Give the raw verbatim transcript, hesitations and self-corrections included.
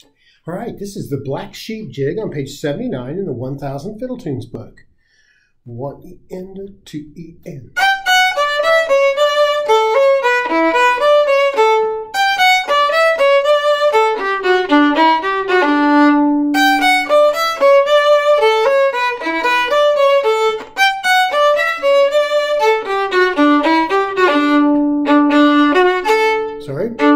All right, this is the Black Sheep Jig on page seventy-nine in the one thousand Fiddle Tunes book. One E N to two E N. Sorry.